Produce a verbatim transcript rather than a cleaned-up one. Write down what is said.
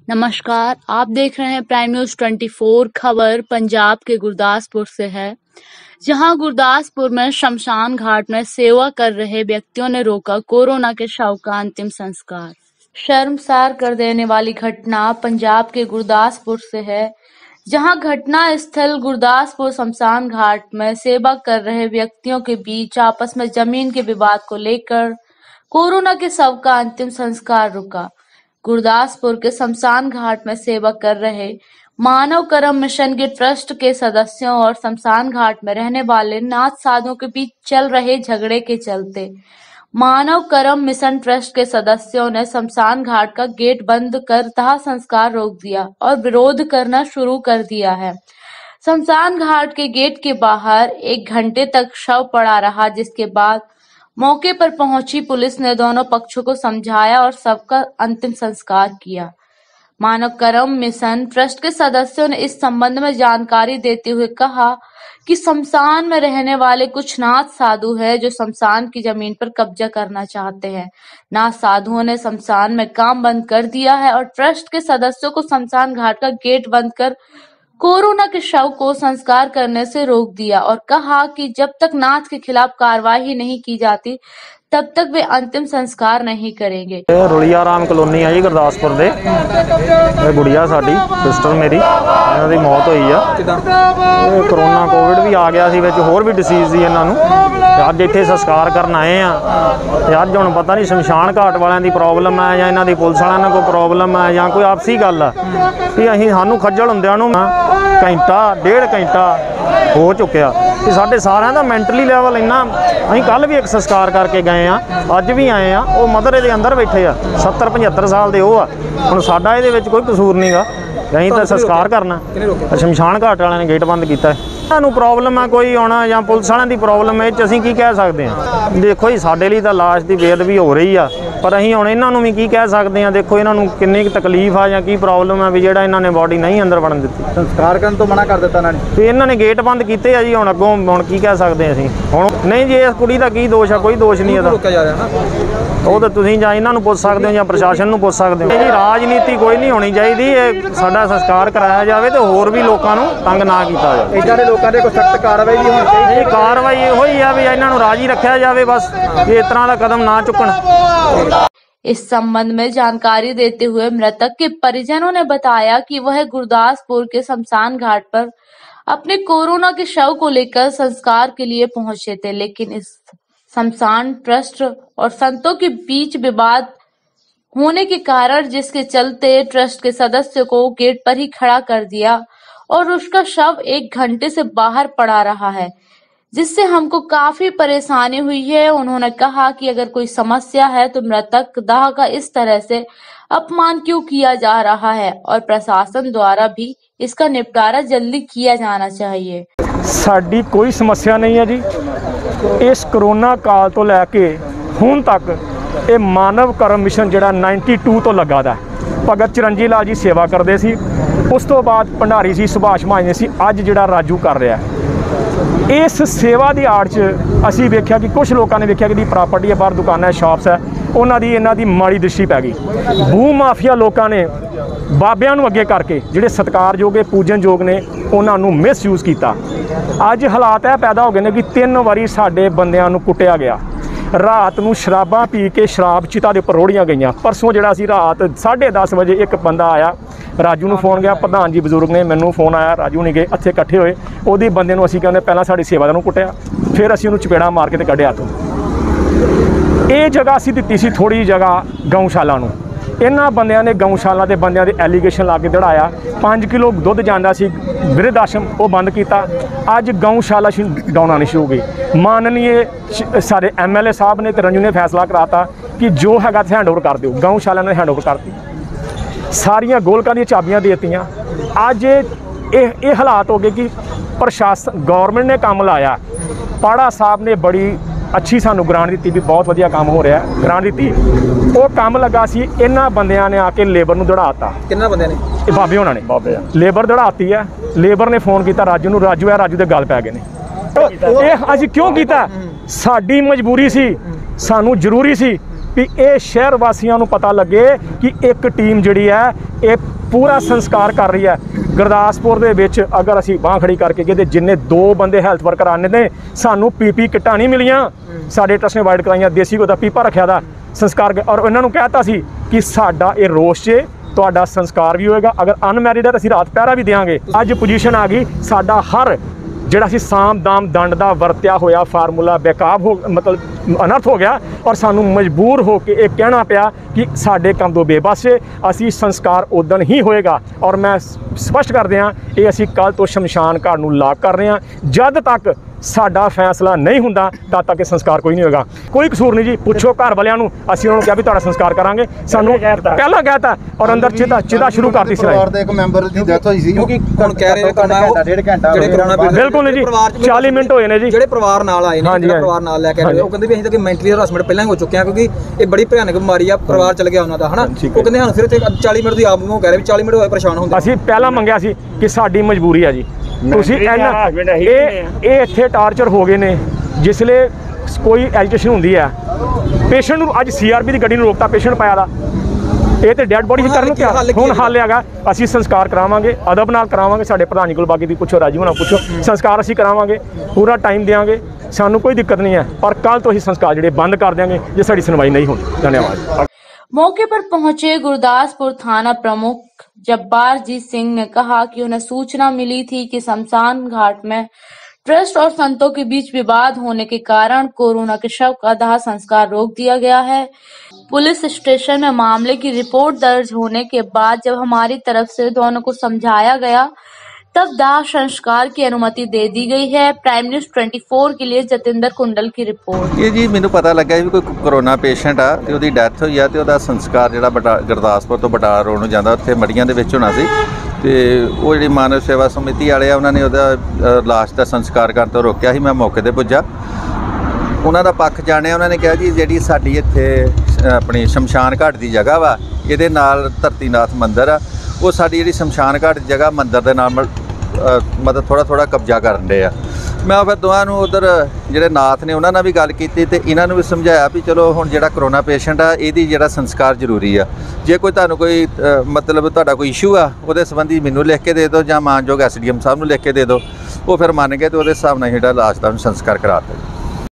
नमस्कार, आप देख रहे हैं प्राइम न्यूज चौबीस। खबर पंजाब के गुरदासपुर से है, जहां गुरदासपुर में शमशान घाट में सेवा कर रहे व्यक्तियों ने रोका कोरोना के शव का अंतिम संस्कार। शर्मसार कर देने वाली घटना पंजाब के गुरदासपुर से है, जहां घटना स्थल गुरदासपुर शमशान घाट में सेवा कर रहे व्यक्तियों के बीच आपस में जमीन के विवाद को लेकर कोरोना के शव का अंतिम संस्कार रुका। गुरदासपुर के शमशान घाट में सेवा कर रहे मानव कर्म मिशन के ट्रस्ट के सदस्यों और शमशान घाट में रहने वाले नाथ साधुओं के बीच चल रहे झगड़े के चलते मानव कर्म मिशन ट्रस्ट के सदस्यों ने शमशान घाट का गेट बंद कर दाह संस्कार रोक दिया और विरोध करना शुरू कर दिया है। शमशान घाट के गेट के बाहर एक घंटे तक शव पड़ा रहा, जिसके बाद मौके पर पहुंची पुलिस ने दोनों पक्षों को समझाया और सबका अंतिम संस्कार किया। मानव कर्म मिशन ट्रस्ट के सदस्यों ने इस संबंध में जानकारी देते हुए कहा कि शमशान में रहने वाले कुछ नाथ साधु हैं जो शमशान की जमीन पर कब्जा करना चाहते हैं। नाथ साधुओं ने शमशान में काम बंद कर दिया है और ट्रस्ट के सदस्यों को शमशान घाट का गेट बंद कर कोरोना के शव को संस्कार करने से रोक दिया और कहा कि जब तक नाथ के खिलाफ कार्रवाई नहीं की जाती तब तक वे अंतिम संस्कार नहीं करेंगे। रुलिया राम कलोनी है जी गुरदासपुर दे गुड़िया साडी सिस्टर मेरी इन्हां दी मौत हुई आ। कोरोना कोविड भी आ गया सी विच, होर भी डिसीज़ सी इन्हां नूं। अज इत्थे संस्कार करन आए आ ते अज हुण पता नहीं शमशान घाट वालियां दी प्रॉब्लम है या इन्हां दी पुलिस वालियां नाल कोई प्रॉब्लम है या कोई आपसी गल है कि असीं सानूं खज्जल हुंदिआं नूं घंटा डेढ़ घंटा हो चुकिया कि साडे सारिਆਂ ਦਾ मैंटली लैवल इन्ना। असीं कल भी एक संस्कार करके गए आ, अज भी आए आ। वो मदर दे अंदर बैठे आ, सत्तर पचहत्तर साल दे वो आ। हुण साडा इहदे विच कोई कसूर नहीं गा, असीं तां संस्कार करना। शमशान घाट वालिਆਂ ने गेट बंद कीता है। इन्हां प्रॉब्लम है कोई आउणा या पुलिस वालिਆਂ ਦੀ प्रॉब्लम है, असीं की कह सकते हैं। देखो जी साडे लई तां लाश की बेदबी हो रही आ, पर असीं हुण इन्हां नूं भी की कह सकते हैं। देखो इन्हां नूं किन्नी तकलीफ आ या की प्रॉब्लम है भी जिहड़ा इन्हां ने बॉडी नहीं अंदर वड़न दित्ती, संस्कार करन तो मना कर दित्ता इन्हां ने। ते इन्हां ने गेट बंद कीते आ जी। हुण अग्गों हुण की कह सकते हैं असीं। हुण नहीं जी इस कुड़ी दा की दोष है, कोई दोष नहीं इहदा। ਉਹ ਤਾਂ ਤੁਸੀਂ ਜਾਂ ਇਹਨਾਂ ਨੂੰ ਪੁੱਛ ਸਕਦੇ ਹੋ ਜਾਂ ਪ੍ਰਸ਼ਾਸਨ ਨੂੰ ਪੁੱਛ ਸਕਦੇ ਹੋ ਜੀ। ਰਾਜਨੀਤੀ ਕੋਈ ਨਹੀਂ ਹੋਣੀ ਚਾਹੀਦੀ। ਇਹ ਸਾਡਾ ਸੰਸਕਾਰ ਕਰਾਇਆ ਜਾਵੇ ਤੇ ਹੋਰ ਵੀ ਲੋਕਾਂ ਨੂੰ ਤੰਗ ਨਾ ਕੀਤਾ ਜਾਵੇ। ਇੱਦਾਂ ਦੇ ਲੋਕਾਂ ਦੇ ਕੋਈ ਸਖਤ ਕਾਰਵਾਈ ਵੀ ਹੋਣੀ ਚਾਹੀਦੀ ਹੈ। ਕਾਰਵਾਈ ਇਹੋ ਹੀ ਆ ਵੀ ਇਹਨਾਂ ਨੂੰ ਰਾਜੀ ਰੱਖਿਆ ਜਾਵੇ, ਬਸ ਇਹ ਇਸ ਤਰ੍ਹਾਂ ਦਾ ਕਦਮ ਨਾ ਚੁੱਕਣ। इस संबंध में जानकारी देते हुए मृतक के परिजनों ने बताया कि वह गुरदासपुर के शमशान घाट पर अपने कोरोना के शव को लेकर संस्कार के लिए पहुंचे थे, लेकिन इस शमशान ट्रस्ट और संतों के बीच विवाद होने के कारण जिसके चलते ट्रस्ट के सदस्य को गेट पर ही खड़ा कर दिया और उसका शव एक घंटे से बाहर पड़ा रहा है, जिससे हमको काफी परेशानी हुई है। उन्होंने कहा कि अगर कोई समस्या है तो मृतक दाह का इस तरह से अपमान क्यों किया जा रहा है और प्रशासन द्वारा भी इसका निपटारा जल्दी किया जाना चाहिए। साडी कोई समस्या नहीं है जी। इस कोरोना काल तो लैके हुण तक ये मानव कर्म मिशन जिहड़ा बानवे तो लगा दा। भगत चिरंजी लाल जी सेवा करते सी, उस तो बाद भंडारी सी, सुभाष महाजन सी, अज जिहड़ा राजू कर रहा है। इस सेवा की आड़ च असीं वेख्या कि कुछ लोगों ने वेख्या कि प्रॉपर्टी है, बाहर दुकानां शॉप्स है, उन्हां दी इन्हां दी माड़ी दृष्टि पै गई। भू माफिया लोगों ने बाबियां नूं अगे करके जिहड़े सत्कारयोग पूजनयोग ने उन्हां नूं मिसयूज किया। अज हालात यह पैदा हो गए ने कि तीन वारी साडे बंदियां नूं कुੱਟਿਆ गया। रात नूं शराबां पी के शराब चिता दे उपर रोड़ियां गईयां। परसों जिहड़ा सी रात साढ़े दस बजे एक बंदा आया, राजू नूं फोन गया, प्रधान जी बजुर्ग ने मैनूं फोन आया, राजू नहीं गए, इत्थे इकट्ठे होए। उहदी बंदे नूं असीं कहंदे पहलां साडी सेवादार नूं कुੱਟਿਆ, फिर असीं उहनूं चपेड़ा मार के ते कढिया। तो ये जगह असीं दित्ती सी थोड़ी जगह गऊशाला नूं। इन्हां बंदियां ने गऊशाला के बंदियां दे एलीगेशन ला के दड़ाया। पाँच किलो दुध जांदा सी बिरध आश्रम, वो बंद किया। अज गऊशाला डाउना नहीं शुरू हो गई। माननीय सारे एम एल ए साहब ने रंजू ने फैसला कराता कि जो हैगा हैंड ओवर कर दो। गऊशाला ने हैंड ओवर कर दी, सारिया गोलकां दी चाबियां दे दित्तियां। अज ये हालात हो गए कि प्रशासन गौरमेंट ने काम लाया। पाड़ा साहब ने बड़ी अच्छी सानू ग्रांट दी भी, बहुत वधिया काम हो रहा है। ग्रांट दी वो काम लगा सी, इन्हां बंदियां ने आके लेबर नूं दड़ाता। किन्ना बंदे ने? ये बाबे होना ने बाबे लेबर दड़ाती है। लेबर ने फोन किया राजू नूं, राजू है, राजू दे गल पै गए ने। ये अज क्यों किया? साडी मजबूरी सी, सानू जरूरी सी ਵੀ ਇਹ ਸ਼ਹਿਰ ਵਾਸੀਆਂ ਨੂੰ ਪਤਾ ਲੱਗੇ ਕਿ ਇੱਕ ਟੀਮ ਜਿਹੜੀ ਹੈ ਇਹ ਪੂਰਾ ਸੰਸਕਾਰ ਕਰ ਰਹੀ ਹੈ। ਗੁਰਦਾਸਪੁਰ ਦੇ ਵਿੱਚ ਅਗਰ ਅਸੀਂ ਬਾਂਹ ਖੜੀ ਕਰਕੇ ਗਏ ਤੇ ਜਿੰਨੇ ਦੋ ਬੰਦੇ ਹੈਲਥ ਵਰਕਰ ਆਨੇ ਨੇ, ਸਾਨੂੰ ਪੀਪੀ ਕਿੱਟਾਂ ਨਹੀਂ ਮਿਲੀਆਂ। ਸਾਡੇ ਟਰਸਟ ਨੇ ਵਾਈਡ ਕਰਾਈਆਂ, ਦੇਸੀ ਘਿਓ ਦਾ ਪੀਪਾ ਰੱਖਿਆ ਦਾ ਸੰਸਕਾਰ, ਔਰ ਉਹਨਾਂ ਨੂੰ ਕਹਿਤਾ ਸੀ ਕਿ ਸਾਡਾ ਇਹ ਰੋਸ 'ਚ ਤੁਹਾਡਾ ਸੰਸਕਾਰ ਵੀ ਹੋਏਗਾ, ਅਗਰ ਅਨਮੈਰਿਡ ਹੈ ਤਾਂ ਅਸੀਂ ਰਾਤ ਪਹਿਰਾ ਵੀ ਦੇਵਾਂਗੇ। ਅੱਜ ਪੋਜੀਸ਼ਨ ਆ ਗਈ, ਸਾਡਾ ਹਰ ਜਿਹੜਾ ਸੀ ਸਾਮ ਦਾਮ ਦੰਡ ਦਾ ਵਰਤਿਆ ਹੋਇਆ ਫਾਰਮੂਲਾ ਬੇਕਾਬ ਹੋ, ਮਤਲਬ ਅਨਰਥ ਹੋ ਗਿਆ, ਔਰ ਸਾਨੂੰ ਮਜਬੂਰ ਹੋ ਕੇ ਇਹ ਕਹਿਣਾ ਪਿਆ ਕਿ ਸਾਡੇ ਕੰਮ ਤੋਂ ਬੇਬਸ ਹੈ, ਅਸੀਂ ਸੰਸਕਾਰ ਉਦਣ ਹੀ ਹੋਏਗਾ। ਔਰ ਮੈਂ ਸਪਸ਼ਟ ਕਰਦੇ ਹਾਂ, ਇਹ ਅਸੀਂ ਕੱਲ੍ਹ ਤੋਂ ਸ਼ਮਸ਼ਾਨ ਘਾਟ ਨੂੰ ਲਾਕ ਕਰ ਰਹੇ ਹਾਂ। ਜਦ ਤੱਕ ਸਾਡਾ ਫੈਸਲਾ ਨਹੀਂ ਹੁੰਦਾ ਤਦ ਤੱਕ ਇਹ ਸੰਸਕਾਰ ਕੋਈ ਨਹੀਂ ਹੋਏਗਾ। ਕੋਈ ਕਸੂਰ ਨਹੀਂ ਜੀ, ਪੁੱਛੋ ਘਰ ਵਾਲਿਆਂ ਨੂੰ, ਅਸੀਂ ਉਹਨਾਂ ਨੂੰ ਕਿਹਾ ਵੀ ਤੁਹਾਡਾ ਸੰਸਕਾਰ ਕਰਾਂਗੇ, ਸਾਨੂੰ ਪਹਿਲਾਂ ਕਹਿਤਾ ਔਰ ਅੰਦਰ ਚਿਤਾ ਚਿਤਾ ਸ਼ੁਰੂ ਕਰਤੀ ਸੀ। ਪਰਿਵਾਰ ਦੇ ਇੱਕ ਮੈਂਬਰ ਦੀ ਡੈਥ ਹੋਈ ਸੀ, ਕਿਉਂਕਿ ਹੁਣ ਕਹਿ ਰਹੇ ਘੰਟਾ ਡੇਢ ਘੰਟਾ ਜਿਹੜੇ ਕਰੋਨਾ ਬਿਲਕੁਲ ਜੀ ਚਾਲੀ ਮਿੰਟ ਹੋਏ ਨੇ ਜੀ। ਜਿਹੜੇ ਪਰਿਵਾਰ ਨਾਲ ਆਏ ਨੇ, ਜਿਹੜਾ ਪਰਿਵਾਰ ਨਾਲ ਲੈ ਕੇ ਆਏ, ਉਹ ਕਹਿੰਦੇ ਵੀ ਅਸੀਂ ਤਾਂ ਕਿ ਮੈਂਟਲੀ ਹਰਾਸਮੈਂਟ ਪਹਿਲਾਂ ਹੀ ਹੋ ਚੁੱਕੇ ਆ, ਕਿਉਂਕਿ ਇਹ ਬੜੀ ਭਿਆਨਕ ਬਿਮਾਰੀ ਆ, ਪਰਿਵਾਰ ਚਲ ਗਿਆ ਉਹਨਾਂ ਦਾ, ਹਨਾ। ਉਹ ਕਹਿੰਦੇ ਸਾਨੂੰ ਸਿਰਫ ਚਾਲੀ ਮਿੰਟ ਦੀ ਆਪ ਨੂੰ ਕਹਿ ਰਹੇ ਵੀ ਚਾਲੀ ਮਿੰਟ ਹੋਏ ਪਰੇਸ਼ਾਨ ਹੁੰਦੇ। ਅਸੀਂ ਪਹਿਲਾਂ ਮੰਗਿਆ ਸੀ ਕਿ ਸਾਡੀ ਮਜਬੂਰੀ ਆ ਜੀ, ਤੁਸੀਂ ਇਹ ਇਹ ਇੱਥੇ ਟਾਰਚਰ ਹੋ ਗਏ ਨੇ। ਜਿਸਲੇ ਕੋਈ ਐਜੀਟੇਸ਼ਨ ਹੁੰਦੀ ਹੈ, ਪੇਸ਼ੈਂਟ ਨੂੰ ਅੱਜ ਸੀਆਰਪੀ ਦੀ ਗੱਡੀ ਨੂੰ ਰੋਕਤਾ, ਪੇਸ਼ੈਂਟ ਪਾਇਆ ਦਾ, ਇਹ ਤੇ ਡੈਡ ਬੋਡੀ ਕਰਨ ਨੂੰ ਕਿਹਾ। ਹੁਣ ਹੱਲ ਹੈਗਾ, ਅਸੀਂ ਸੰਸਕਾਰ ਕਰਾਵਾਂਗੇ, ਅਦਬ ਨਾਲ ਕਰਾਵਾਂਗੇ। ਸਾਡੇ ਪ੍ਰਧਾਨ ਜੀ ਕੋਲ ਬਾਕੀ ਦੀ ਪੁੱਛੋ, ਰਾਜੀਵ ਨਾਲ ਪੁੱਛੋ, ਸੰਸਕਾਰ ਅਸੀਂ ਕਰਾਵਾਂਗੇ, ਪੂਰਾ ਟਾਈਮ ਦੇਵਾਂਗੇ, ਸਾਨੂੰ ਕੋਈ ਦਿੱਕਤ नहीं है। पर कल तो ही संस्कार ਜਿਹੜੇ ਬੰਦ ਕਰ ਦੇंगे ਜੇ ਸਾਡੀ ਸੁਣਵਾਈ नहीं होनी। धन्यवाद। मौके पर पहुंचे गुरदासपुर थाना प्रमुख जब्बारजीत सिंह ने कहा कि उन्हें सूचना मिली थी कि शमशान घाट में ट्रस्ट और संतों के बीच विवाद होने के कारण कोरोना के शव का दाह संस्कार रोक दिया गया है। पुलिस स्टेशन में मामले की रिपोर्ट दर्ज होने के बाद जब हमारी तरफ से दोनों को समझाया गया तब दाह संस्कार की अनुमति दे दी गई है। प्राइम न्यूज़ चौबीस के लिए जतिंदर कुंडल की रिपोर्ट। ये जी मैनू पता लगा भी कोई कोरोना पेशेंट आ ते ओहदी डैथ होई आ ते ओहदा संस्कार जिहड़ा बटा गुरदासपुर तो बटाला रोड नूं जांदा उत्थे मड़ियां दे विच होना सी ते ਉਹ ਜਿਹੜੀ ਮਾਨਵ ਸੇਵਾ ਸਮਿਤੀ ਵਾਲੇ ਆ ਉਹਨਾਂ ਨੇ ਉਹਦਾ ਲਾਸ਼ ਦਾ ਸੰਸਕਾਰ ਕਰਨ ਤੋਂ ਰੋਕਿਆ ਸੀ। ਮੈਂ ਮੌਕੇ ਤੇ ਪੁੱਜਾ, ਉਹਨਾਂ ਦਾ ਪੱਖ ਜਾਣਿਆ। ਉਹਨਾਂ ਨੇ ਕਿਹਾ ਜੀ ਜਿਹੜੀ ਸਾਡੀ ਇੱਥੇ ਆਪਣੀ ਸ਼ਮਸ਼ਾਨ ਘਾਟ ਦੀ ਜਗ੍ਹਾ ਵਾ, ਇਹਦੇ ਨਾਲ ਧਰਤੀਨਾਥ ਮੰਦਿਰ ਆ, ਉਹ ਸਾਡੀ ਜਿਹੜੀ ਸ਼ਮਸ਼ਾਨ ਘਾਟ ਦੀ ਜਗ੍ਹਾ ਮੰਦਿਰ ਦੇ ਨਾਲ ਮਤਲਬ ਥੋੜ੍ਹਾ ਥੋੜ੍ਹਾ ਕਬਜ਼ਾ ਕਰਨ ਦੇ ਆ। ਮੈਂ ਫਿਰ ਦੋਵਾਂ ਨੂੰ ਉੱਧਰ ਜਿਹੜੇ ਨਾਥ ਨੇ ਉਹਨਾਂ ਨਾਲ ਵੀ ਗੱਲ ਕੀਤੀ ਤੇ ਇਹਨਾਂ ਨੂੰ ਵੀ ਸਮਝਾਇਆ ਵੀ ਚਲੋ ਹੁਣ ਜਿਹੜਾ ਕਰੋਨਾ ਪੇਸ਼ੈਂਟ ਆ ਇਹਦੀ ਜਿਹੜਾ ਸੰਸਕਾਰ ਜ਼ਰੂਰੀ ਆ। ਜੇ ਕੋਈ ਤੁਹਾਨੂੰ ਕੋਈ ਮਤਲਬ ਤੁਹਾਡਾ ਕੋਈ ਇਸ਼ੂ ਆ ਉਹਦੇ ਸੰਬੰਧੀ ਮੈਨੂੰ ਲਿਖ ਕੇ ਦੇ ਦਿਓ ਜਾਂ ਮਾਨਯੋਗ ਐਸ ਡੀ ਐਮ ਸਾਹਿਬ ਨੂੰ ਲਿਖ ਕੇ ਦੇ ਦਿਓ। ਉਹ ਫਿਰ ਮੰਨ ਗਏ ਤੇ ਉਹਦੇ ਹਿਸਾਬ ਨਾਲ ਜਿਹੜਾ ਲਾਸ਼ ਦਾ ਸੰਸਕਾਰ ਕਰਾ ਦਿੱਤਾ।